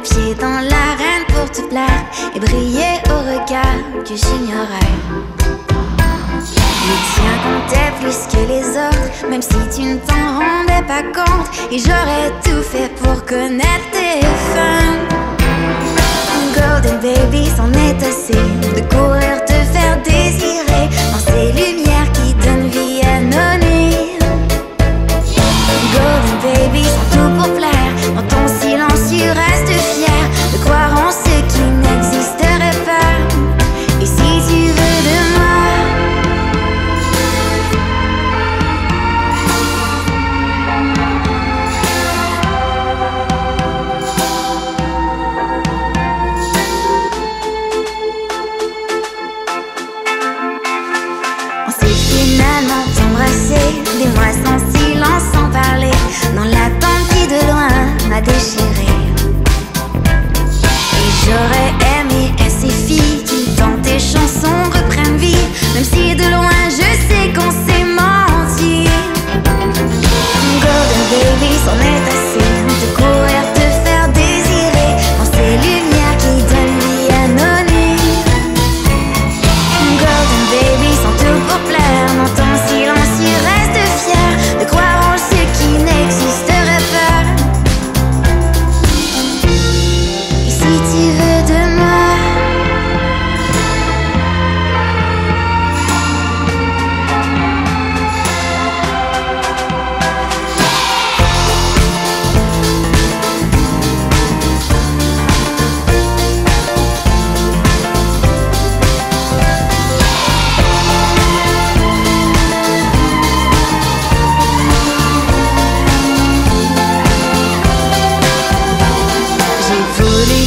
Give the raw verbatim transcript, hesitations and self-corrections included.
pieds dans l'arène pour te plaire et briller au regard que j'ignorais. Le tien comptait plus que les autres, même si tu ne t'en rendais pas compte. Et j'aurais tout fait pour connaître tes fins. Golden baby, c'en est assez de courir te faire désirer dans ces lumières qui donnent vie à nos nuits. Golden baby, sans tout pour plaire, dans ton silence tu restes fier de croire en ce qui n'existerait pas. Et si tu veux de moi, on s'est finalement embrassé, des mois sans silence, sans parler, dans l'attente qui de loin m'a déchiré. Et j'aurais aimé que ces filles qui dans tes chansons reprennent vie, même si de loin je sais qu'on s'est menti. Golden baby, c'en est assez de courir te faire désirer dans ces lumières qui donnent vie à nos nuits. Golden baby, sans tout pour plaire, dans ton silence tu restes fier de croire en ce qui n'existerait pas. Et si tu veux de moi, j'ai voulu